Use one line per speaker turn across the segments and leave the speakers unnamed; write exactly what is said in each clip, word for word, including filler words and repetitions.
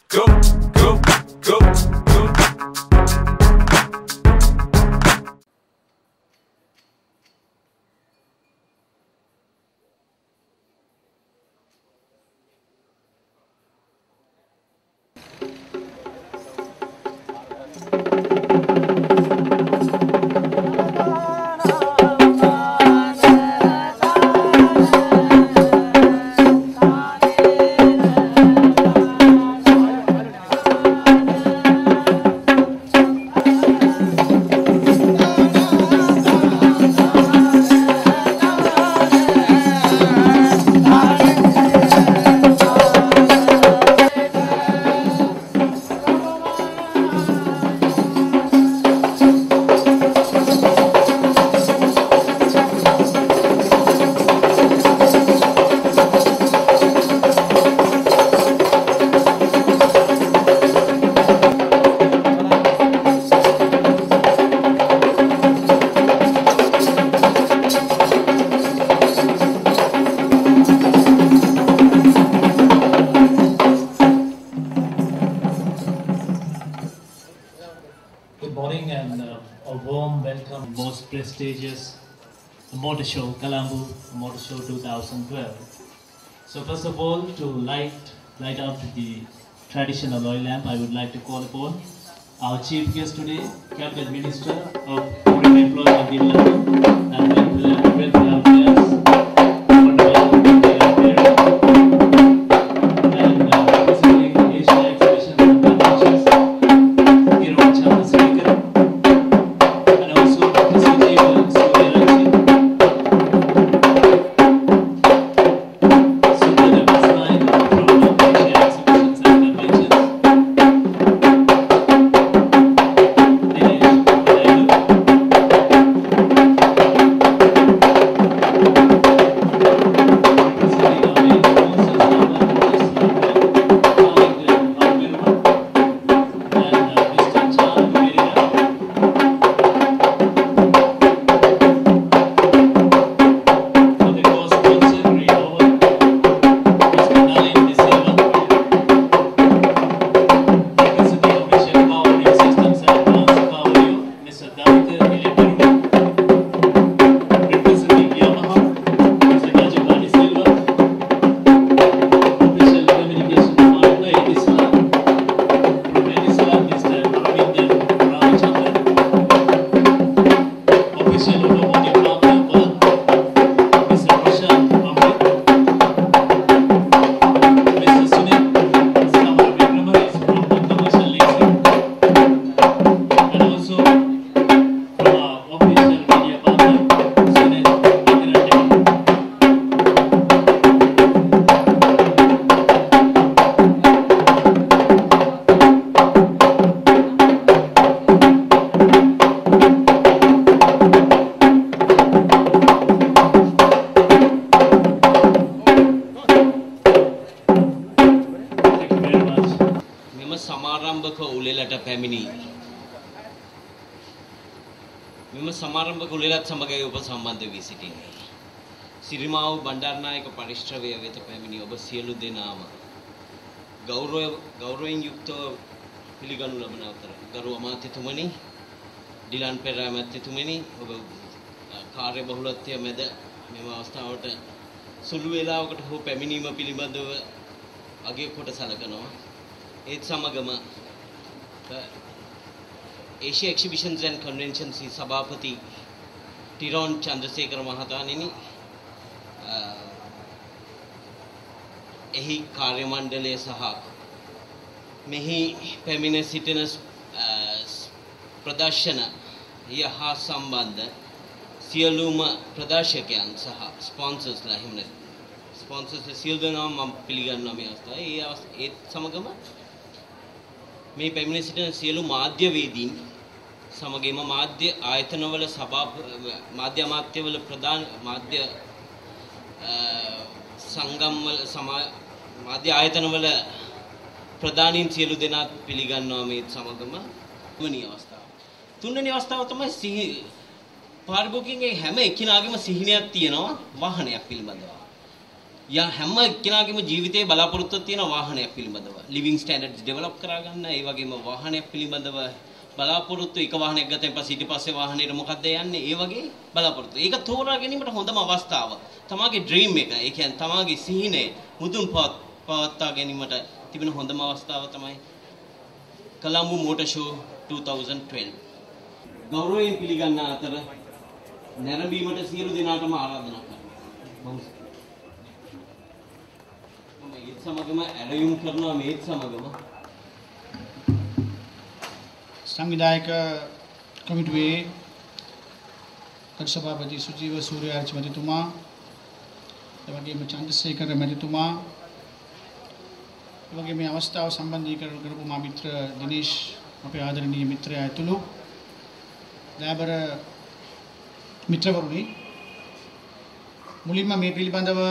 go, go, go, go.
Prestigious motor show, Colombo Motor Show two thousand twelve. So first of all, to light light up the traditional oil lamp, I would like to call upon our chief guest today, Cabinet Minister of Foreign Employment Development and Welfare Affairs, and uh, presenting Asia Exhibition and Conventions, Hero Channel Speaker.
සමාරම්භක උළෙලත් සමග ඔබ සම්බන්ධ වී සිටින්නේ. සිරිමාව් බණ්ඩාරනායක පරිශ්‍රවය වෙත පැමිණි ඔබ සියලු දෙනාම ගෞරව ගෞරවයෙන් යුක්තව පිළිගනු ලබන අතර ගරු අමාත්‍යතුමනි, ඩිලන් පෙරේරා මැතිතුමනි, ඔබ කාර්ය බහුලත්වය මැද මෙම අවස්ථාවට සුළු වේලාවකට හෝ පැමිණීම පිළිබඳව අගය කොට සැලකනවා. ඒත් සමගම Asia Exhibitions and Conventions සභාපති ටිරෝන් චන්ද්‍රසේකර මහතාණෙනි, එහි කාර්ය මණ්ඩලය සහ මෙහි පැමිණ සිටින ප්‍රදර්ශන හා සම්බන්ධ සියලුම ප්‍රදර්ශකයන් සහ ස්පොන්සර්ස්ලා එහෙම නැත්නම් ස්පොන්සර්ස් සියලු දෙනාම මම පිළිගන්නවා මේ අවස්ථාවේ. ඒ ඒත් සමගම මේ පැමිණ සිටින සියලු මාධ්‍යවේදීන් සමගින්ම මාධ්‍ය ආයතනවල සභා මාධ්‍ය අමාත්‍යවල ප්‍රධාන මාධ්‍ය සංගම්වල මාධ්‍ය ආයතනවල ප්‍රධානීන් සියලු දෙනා පිළිගන්නවා මේ සමගම තුන්වෙනි අවස්ථාව. තුන්වෙනි අවස්ථාව තමයි සිහි පාරිභෝගිකයන්ගේ හැම එකිනාගේම සිහිනයක් තියෙනවා වාහනයක් පිළිබඳව. යා හැම කෙනාගේම ජීවිතයේ බලාපොරොත්තුවක් තියෙන වාහනයක් පිළිබඳව ලිවිං ස්ටෑන්ඩඩ්ස් ඩෙවලොප් කරගන්න ඒ වගේම වාහනයක් පිළිබඳව බලාපොරොත්තු එක වාහනයක් ගත්තන් පස්සේ ඊට පස්සේ වාහනේට මොකක්ද යන්නේ ඒ වගේ බලාපොරොත්තු. ඒක තෝරා ගැනීමට හොඳම අවස්ථාව. තමාගේ ඩ්‍රීම් එක. ඒ කියන්නේ තමාගේ සිහිනය මුදුන් පවත්වා ගැනීමට තිබෙන හොඳම අවස්ථාව තමයි Colombo Motor Show twenty twelve. ගෞරවයෙන් පිළිගන්න අතර නැරඹීමට සියලු දෙනාටම ආරාධනා කරනවා. මම ඒත් සමගම ඇරයුම් කරනවා මේත් සමගම
සංවිධායක කමිටුවේ කර්සභාපති සුජීව සූර්යාර්චි මැතිතුමා එවැගේම චන්ද්‍රසේකර මැතිතුමා එවැගේම මේ අවස්ථාව සම්බන්ධීකරණ කරපු මා මිත්‍ර දිනේෂ් අපේ ආදරණීය මිත්‍රයා ඇතුළු දයාබර මිත්‍රවරුනි මුලින්ම මේ පිළිබඳව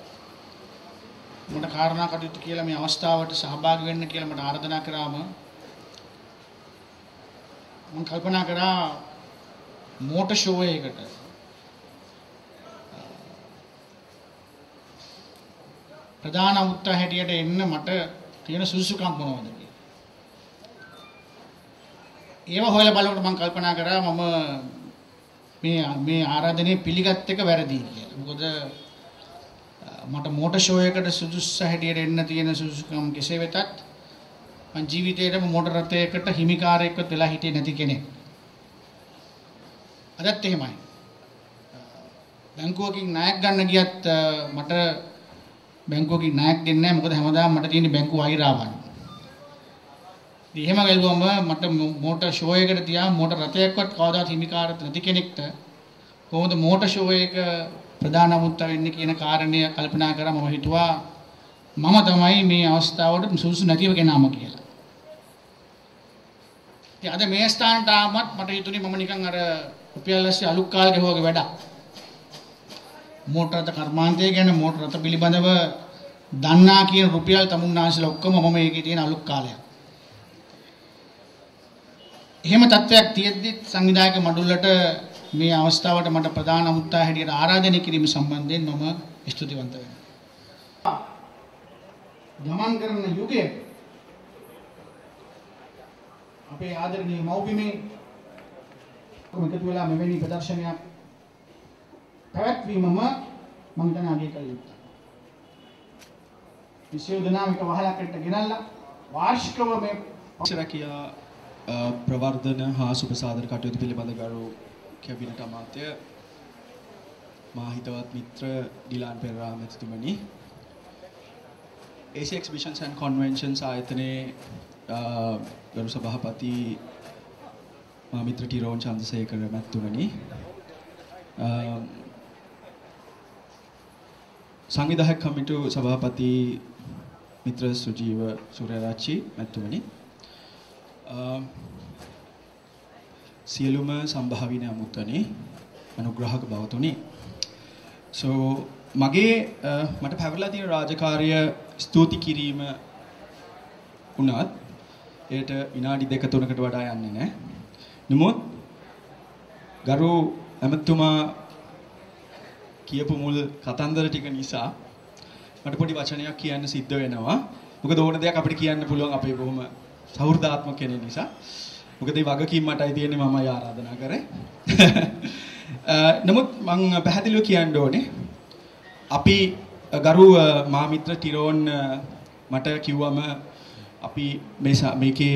මට කාරණා කටයුතු කියලා මේ අවස්ථාවට සහභාගී වෙන්න කියලා මට ආරාධනා කරාම මම කල්පනා කරා මෝටර් ෂෝ එකකට ප්‍රධාන උත්සාහ හැටියට එන්න මට තියෙන සුසුකම් මොනවද කියලා. ඒව හොයලා බලනකොට මම කල්පනා කරා මම මේ මේ ආරාධනය පිළිගත් එක වැරදි කියලා. මොකද මට මෝටර් ෂෝ එකකට සුදුසු හැටියට එන්න තියෙන සුසුකම් කෙසේ වෙතත් මං ජීවිතේටම මෝටර් රථයකට හිමිකාරයෙක්වත් වෙලා හිටියේ නැති කෙනෙක්. අදත් එහෙමයි. බැංකුවකින් ණයක් ගන්න ගියත් මට බැංකුවකින් ණයක් දෙන්නේ නැහැ. මොකද හැමදාම මට තියෙන බැංකුව වෛරාවන්. ඉතින් එහෙම ගල්වම මට මෝටර් ෂෝ එකකට තියා මෝටර් රථයක්වත් කවදාවත් හිමිකාරයෙක් නැති කෙනෙක්ට කොහොමද මෝටර් ෂෝ එක ප්‍රධාන අමුත්ත වෙන්නේ කියන කාරණය කල්පනා කරා. මම හිතුවා මම තමයි මේ අවස්ථාවට සුදුසු නැතිව කෙනාම කියලා. ඉතින් අද මේ ස්ථානට ආවමත් මට හිතුනේ මම නිකන් අර රුපියල් ඇස්සේ අලුත් කාලේ ගෙවුවගේ වැඩක්. මෝටර රථ කර්මාන්තය ගැන මෝටර රථ පිළිබඳව දන්නා කියන රුපියල් තමුන්නාන්සලා ඔක්කොම මම මේකේ තියෙන අලුත් කාලයක්. එහෙම තත්ත්වයක් තියෙද්දි සංවිධායක මඩුල්ලට මේ අවස්ථාවට මට ප්‍රධාන අමුත්තා හැටියට ආරාධනය කිරීම සම්බන්ධයෙන් මම ස්තුතිවන්ත වෙනවා. ගමන් කරන යුගයේ අපේ ආදරණීය මව්බිමේ කොමිටු වෙලා මෙවැනි ප්‍රදර්ශනයක් පැවැත්වීමම මම හිතන අගය කළ යුතුයි. විශේෂ දිනාමික වහලකට ගෙනල්ලා වාර්ෂිකව මේ
රැකියා ප්‍රවර්ධන හා සුපසාධන කටයුතු පිළිබඳ ගරු කැබිනට් අමාත්‍ය මා හිතවත් මිත්‍ර Dilan Perera මැතිතුමනි, Asia Exhibitions and Conventions ආයතනයේ ගරු සභාපති මා මිත්‍ර ටිරෝන් චන්ද්‍රසේකර මැතිතුමනි, සංවිධායක කමිටු සභාපති මිත්‍ර සුජීව සූර්යාරච්චි මැතිතුමනි, සියලුම සම්භාවින අමුත්තනි, අනුග්‍රහක බවතුනි. so මගේ මට පැවරලා තියෙන රාජකාරිය ස්තුති කිරීම උනත් ඒට විනාඩි දෙක තුනකට වඩා යන්නේ නැහැ. නමුත් ගරු ඇමතුමා කියපු මුල් කතන්දර ටික නිසා මට පොඩි වචනයක් කියන්න සිද්ධ වෙනවා. මොකද ඕන දෙයක් අපිට කියන්න පුළුවන් අපේ බොහොම සෞහෘදාත්මක කෙනෙක් නිසා. මොකද මේ වගකීම් මටයි තියෙන්නේ, මමයි ආරාධනා කරේ. නමුත් මම පැහැදිලිව කියන්න ඕනේ අපි ගරු මා මිත්‍ර ටිරෝන් මට කිව්වම අපි මේ මේකේ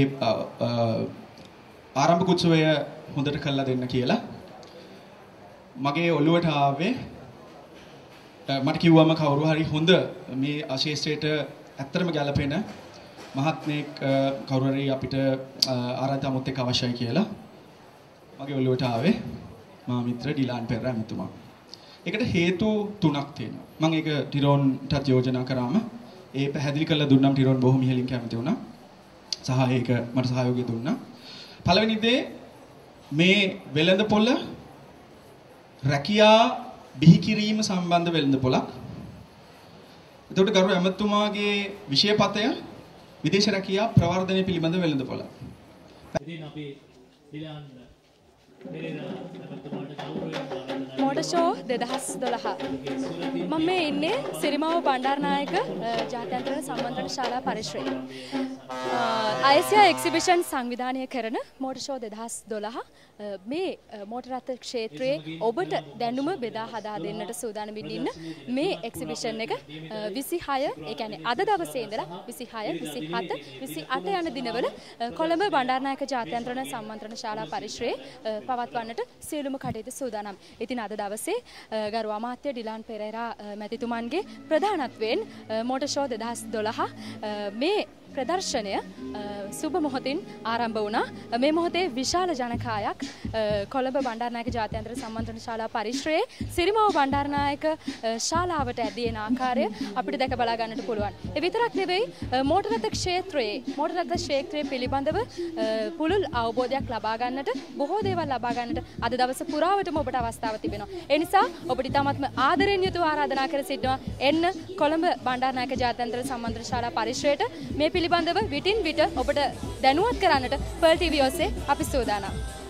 ආරම්භක උත්සවය හොඳට කරලා දෙන්න කියලා. මගේ ඔළුවට ආවේ මට කිව්වම කවුරු හරි හොඳ මේ ආශේෂ්ත්‍රයට ඇත්තටම ගැලපෙන මහත්මයෙක් කවුරු හරි අපිට ආරාධනා මුත් එක්ක අවශ්‍යයි කියලා. මගේ ඔළුවට ආවේ මා මිත්‍ර ඩිලාන් පෙරේරා මැතිතුමා. ඒකට හේතු තුනක් තියෙනවා. මම ඒක ටිරෝන්ටත් යෝජනා කරාම ඒ පැහැදිලි කරලා දුන්නම්. ටිරෝන් බොහොම ඉහළින් කැමති වුණා. සහ ඒක මට සහයෝගය දුන්නා. පළවෙනි දේ මේ වෙළඳපොළ රැකියා බිහි කිරීම සම්බන්ධ වෙළඳපොළක්. එතකොට ගරු ඇමතුමාගේ විෂයපතය විදේශ රැකියා ප්‍රවර්ධනය පිළිබඳ වෙළඳපොළක්.
ඉතින් අපි ඩිලාන් පෙරේරා ඇමතුමාට ගෞරවයෙන් ආරාධනා
මෝටර් ෂෝ දෙදහස් දොළහ. මම මේ ඉන්නේ සිරිමාව බණ්ඩාරනායක ජාත්‍යන්තර සම්මන්ත්‍රණ ශාලා පරිශ්‍රයේ. ආසියා එක්සිබිෂන් සංවිධානය කරන මෝටර් ෂෝ දෙදහස් දොළහ මේ මෝටර් රථ ක්ෂේත්‍රයේ ඔබට දැනුම බෙදා හදා දෙන්නට සූදානම් ඉන්න මේ එක්සිබිෂන් එක විසිහය ඒ කියන්නේ අද දවසේ ඉඳලා විසිහය විසිහත විසිඅට යන දිනවල කොළඹ බණ්ඩාරනායක ජාත්‍යන්තර සම්මන්ත්‍රණ ශාලා පරිශ්‍රයේ පවත්වන්නට සියලුම කටයුතු සූදානම්. ඉතින් අද දවසේ ගරු අමාත්‍ය ඩිලාන් පෙරේරා මැතිතුමන්ගේ ප්‍රධානත්වයෙන් මෝටර් ෂෝ දෙදහස් දොළහ මේ ප්‍රදර්ශනය සුබ මොහොතින් ආරම්භ වුණා. මේ මොහොතේ විශාල ජනකායක් කොළඹ බණ්ඩාරනායක ජාත්‍යන්තර සම්මන්ත්‍රණ ශාලා පරිශ්‍රයේ සිරිමාව බණ්ඩාරනායක ශාලාවට ඇදීන ආකාරය අපිට දැක බලා ගන්නට පුළුවන්. ඒ විතරක් නෙවෙයි මෝටර් රථ ක්ෂේත්‍රයේ මෝටර් රථ ක්ෂේත්‍රයේ පිළිබඳව පුළුල් අවබෝධයක් ලබා ගන්නට බොහෝ දේවල් ලබා ගන්නට අද දවස පුරාවටම ඔබට අවස්ථාව තිබෙනවා. ඒ නිසා ඔබට ඉතාමත්ම ආදරයෙන් යුතුව ආරාධනා කර සිටිනවා එන්න කොළඹ බණ්ඩාරනායක ජාත්‍යන්තර සම්මන්ත්‍රණ ශාලා පරිශ්‍රයට මේ පිළිබඳව විටින් විට ඔබට දැනුවත් කරන්නට පර්ල් ටීවී ඔස්සේ අපි සූදානම්.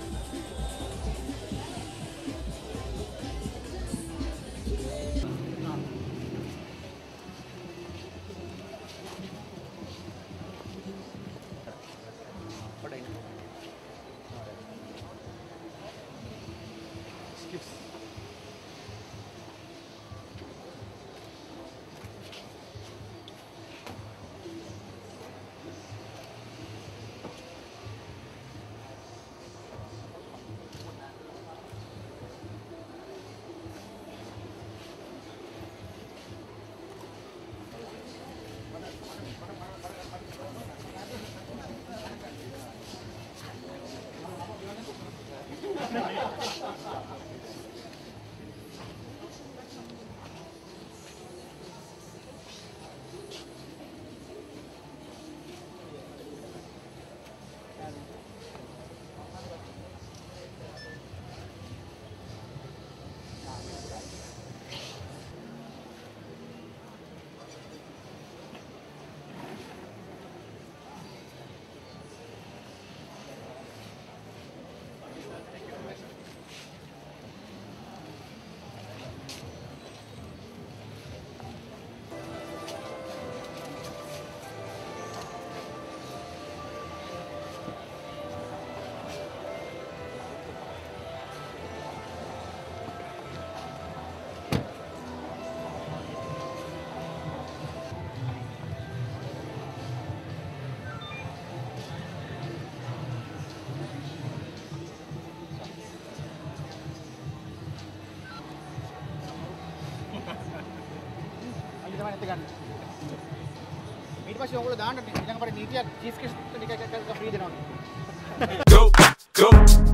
ඊට පස්සේ ඔයගොල්ලෝ දාන්න ඊළඟ පාරේ නීතියක් චීෆ් කෙස් ටික එක එක ෆ්‍රී දෙනවා.
Go, go.